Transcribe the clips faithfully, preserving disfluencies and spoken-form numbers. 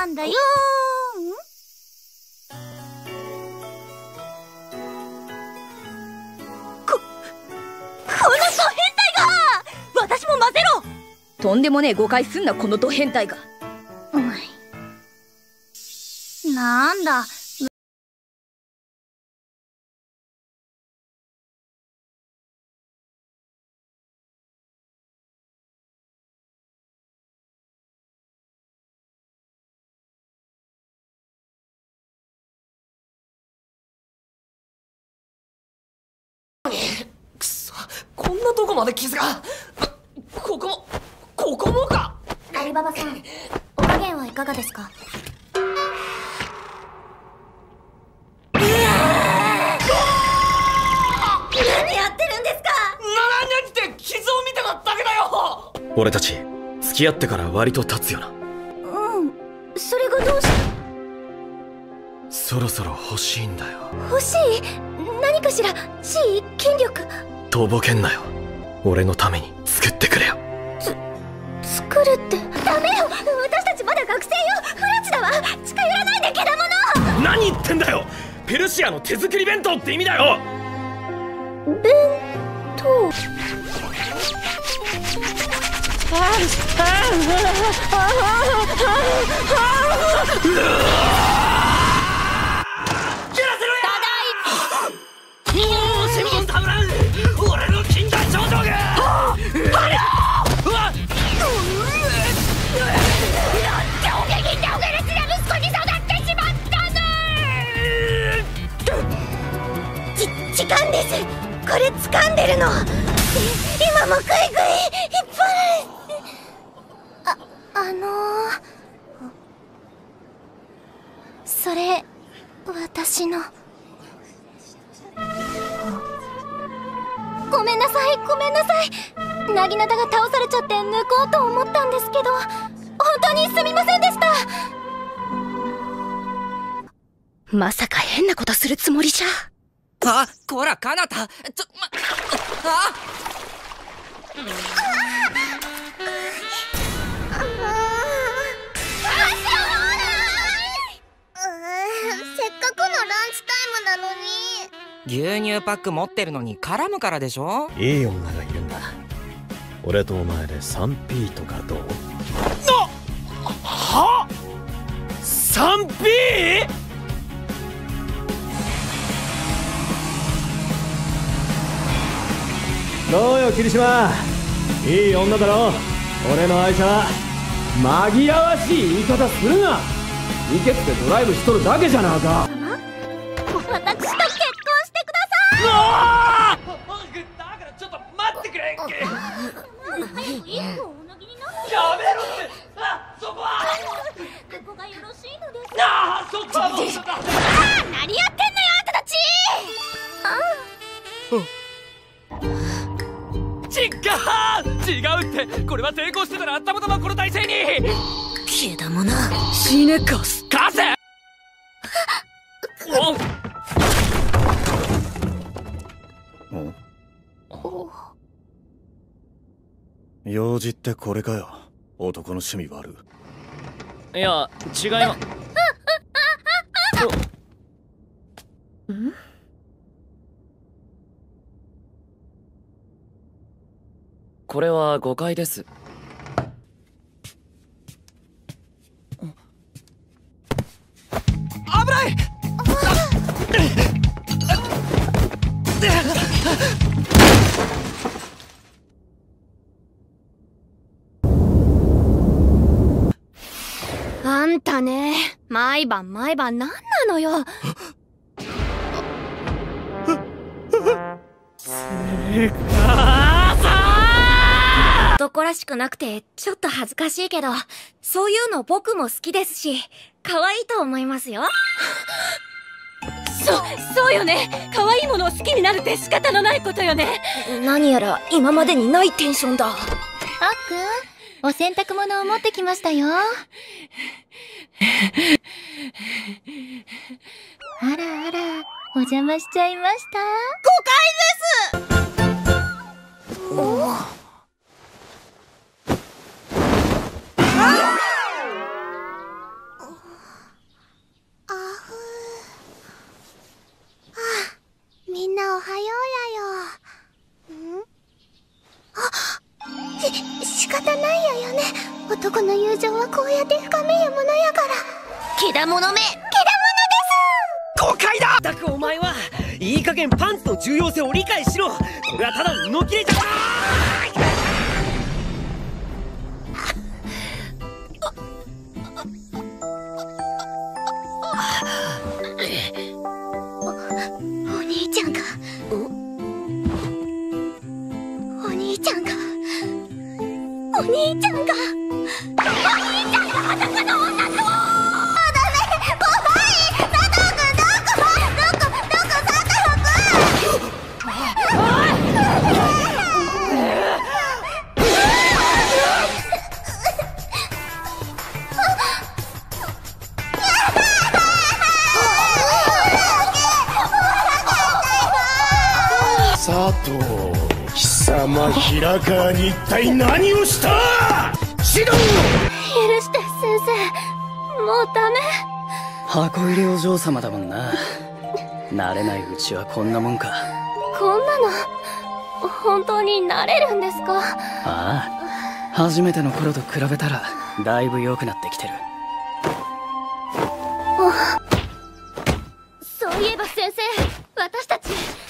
なんだよー。こ、このド変態が！私も混ぜろ！ とんでもねえ誤解すんな、このド変態が。 おい。なんだ。 くそ、こんなとこまで傷が。ここもここもか。 アリババさん、お加減はいかがですか？何やってるんですか？ ななにって傷を見てただけだよ。 俺たち付き合ってから割と経つよな。 うん、それがどうして？ そろそろ欲しいんだよ。 欲しい？何かしら？地位？権力？ とぼけんなよ。俺のために作ってくれよ。 つ、作るって。ダメよ、私たちまだ学生よ。不ラチだわ。近寄らないで、けだもの。 何言ってんだよ。ペルシアの手作り弁当って意味だよ。 弁当。時間です。これ掴んでるの。今もグイグイ引っ張られ。あ、あのー、それ私の。ごめんなさい、ごめんなさい。なぎなたが倒されちゃって抜こうと思ったんですけど、本当にすみませんでした。 まさか変なことするつもりじゃ。 あ、こら、かなた、ちょ、ま、あ、 せっかくのランチタイムなのに。 牛乳パック持ってるのに絡むからでしょ。 いい女がいるんだ。俺とお前で スリーピー とかどう？な、は？ スリーピー？ どうよ霧島、いい女だろ。俺の愛車は。紛らわしい言い方するな。いけってドライブしとるだけじゃなあか。 私と結婚してください。 うわー！だからちょっと待ってくれ。 早く一個おなぎになって。 やめろって。あ、そこはここがよろしいのです。 ああ、そこはもうちょっと。ああ、 何やってんのよ、あんたたち。 違う違うって。これは成功してたらたまたまこの体勢に。 けだもの。 死ねかすかせ。おお用事ってこれかよ。男の趣味悪。 いや、違いま。 ん？ これは誤解です。危ない。 あんたね、毎晩毎晩何なのよ。男らしくなくてちょっと恥ずかしいけど、そういうの僕も好きですし、可愛いと思いますよ。そ、そうよね。可愛いものを好きになるって仕方のないことよね。何やら今までにないテンションだ。 あっくん、お洗濯物を持ってきましたよ。あらあら、お邪魔しちゃいました。誤解です。お男の友情はこうやって深めゆものやから。けだものめ、けだものです。 誤解だ。だくお前はいい加減パンツの重要性を理解しろ。俺はただ布切れじゃない。 お兄ちゃんがお兄ちゃんがお兄ちゃんがお兄ちゃんが裸の女と。ダメ、怖い。佐藤君どこどこどこ佐藤君。 佐藤貴様、平川に一体何をした。指導。 許して先生、もうダメ。 箱入りお嬢様だもんな。慣れないうちはこんなもんか。 こんなの本当になれるんですか？ ああ、初めての頃と比べたらだいぶ良くなってきてる。 そういえば先生、私たち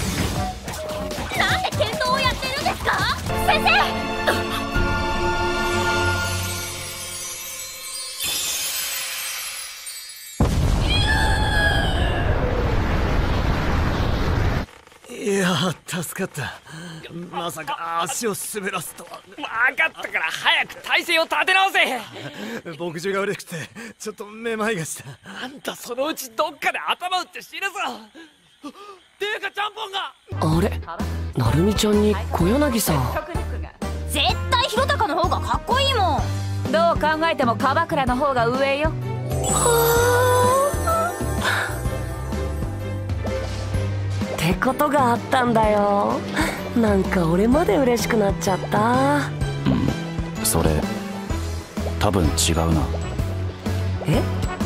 なんで剣道をやってるんですか？先生。 いやー、助かった。まさか足を滑らすとは。 分かったから早く体勢を立て直せ。 牧場が嬉しくてちょっとめまいがした。 あんたそのうちどっかで頭打って死ぬぞ。ていうかちゃんぽんがあれ、なるみちゃんに小柳さん。 絶対弘隆の方がかっこいいもん。どう考えても鎌倉の方が上よ。 ってことがあったんだよ。なんか俺まで嬉しくなっちゃった。 うん、それ多分違うな。 え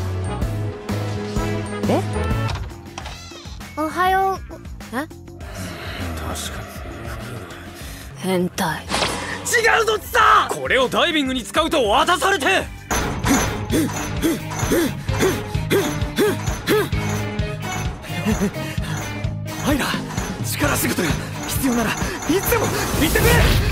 えおはよう。え？ 確かに変態。 違うぞちさ。これをダイビングに使うと渡されて。 アイラ、力仕事が必要ならいつでも言ってくれ。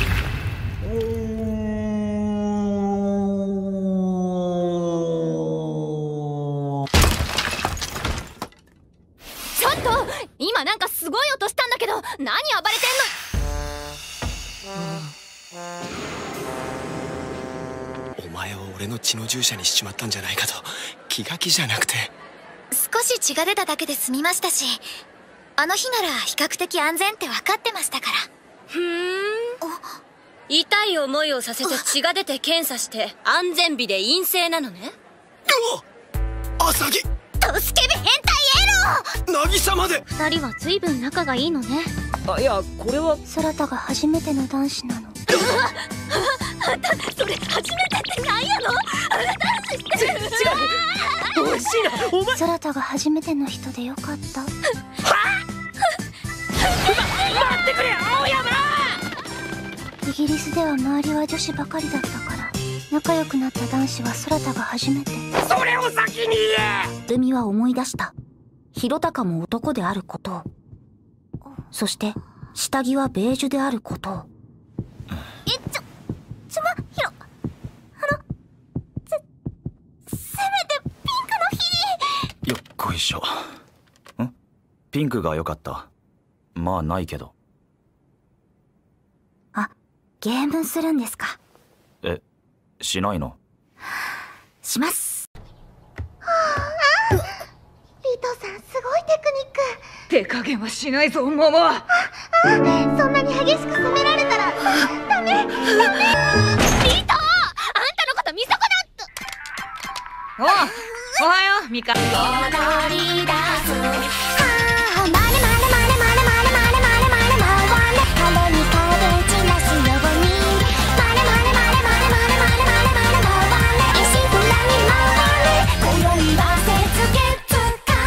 ちょっと今なんかすごい音したんだけど、何暴れてんの。 お前を俺の血の従者にしちまったんじゃないかと。気が気じゃなくて。 少し血が出ただけで済みましたし、あの日なら比較的安全って分かってましたから。 ふーん。痛い思いをさせて血が出て検査して安全日で陰性なのね。 うわ、アサギ、 ドスケベ変態エロー。 渚まで。 二人は随分仲がいいのね。 あ、いや、これは空田が初めての男子なの。あんたそれ初めてって何やの？あなた知ってる？違う。おいしいな、お前。 空田が初めての人でよかった。は待ってくれ、青山。 イギリスでは周りは女子ばかりだったから、仲良くなった男子は空田が初めて。 それを先に言え。 海は思い出した。弘隆も男であることを、そして下着はベージュであることを。え、ちょ、ちょま、ひろ、あの、せ、せめてピンクの日。 よっこいしょ。ん？ピンクが良かった。まあないけど。 あ、ゲームするんですか？ え、しないの？ します。はあ、リトさんすごいテクニック。 手加減はしないぞ、桃。 あ、あ、そんなに激しく攻められたらダメ、ダメ。リト、あんたのこと見損なっおう、おはよう、ミカ。 踊り出す